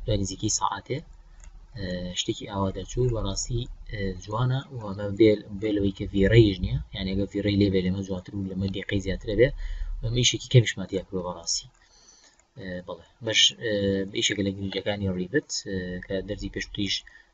دوای نزیکی ساعاتێ شتێکی ئاوا دەرچوو بەڕاستی جوانە و ئەمە بێلەوەی کە ڤێڕەیش نییە، یعنی ئەگە ڤێڕەی لێبێ لێمە جواتر و لەمە دقەی زیاترە بێ ئەمە ئیشێکی کەمیشماتیا کرۆ بەڕاستی. بەڵێ بەش ئیشێکە لە گرنگەکانی ڕیبت کە دەرزی پێشتریش